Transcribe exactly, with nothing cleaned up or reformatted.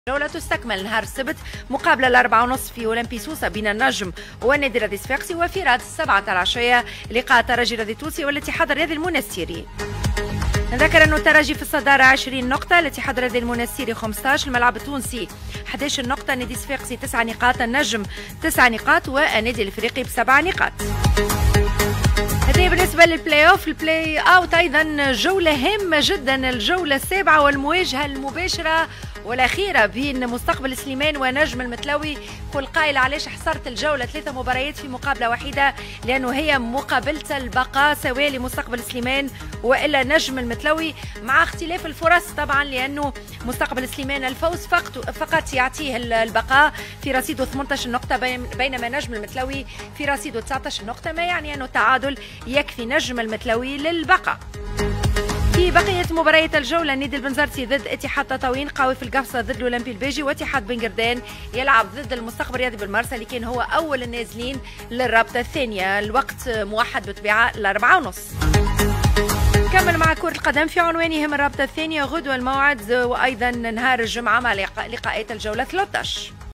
الجولة تستكمل نهار السبت مقابلة الأربعة ونصف في أولمبي سوسة بين النجم والنادي الرياضي الصفاقسي، وفي راد السبعة العشية لقاء الترجي الرياضي التونسي والاتحاد الرياضي المنستيري. نذكر أن الترجي في الصدارة عشرين نقطة، الاتحاد الرياضي المنستيري خمسة عشر، الملعب التونسي أحد عشر نقطة، النادي الصفاقسي تسع نقاط، النجم تسع نقاط، والنادي الإفريقي بسبع نقاط. هذه بالنسبة للبلاي اوف. البلاي اوت أيضا جولة هامة جدا، الجولة السابعة والمواجهة المباشرة والأخيرة بين مستقبل سليمان ونجم المتلوي. كل قائل علاش حصرت الجولة ثلاثة مباريات في مقابلة واحدة، لأنه هي مقابلة البقاء سواء لمستقبل سليمان وإلا نجم المتلوي، مع اختلاف الفرص طبعا، لأنه مستقبل سليمان الفوز فقط يعطيه البقاء في رصيده ثمانية عشر نقطة، بينما نجم المتلوي في رصيده تسعة عشر نقطة، ما يعني أنه التعادل يكفي نجم المتلوي للبقاء. في بقية مباريات الجولة، النادي البنزرتي ضد اتحاد تطاوين، قوي في القفصة ضد الأولمبي البيجي، واتحاد بن قردان يلعب ضد المستقبل الرياضي بالمرسى اللي كان هو أول النازلين للرابطة الثانية. الوقت موحد بطبيعة الأربعة ونص. نكمل مع كرة القدم في عنوانهم الرابطة الثانية غدوة الموعد، وأيضا نهار الجمعة مع لقاءات الجولة ثلاثة عشر.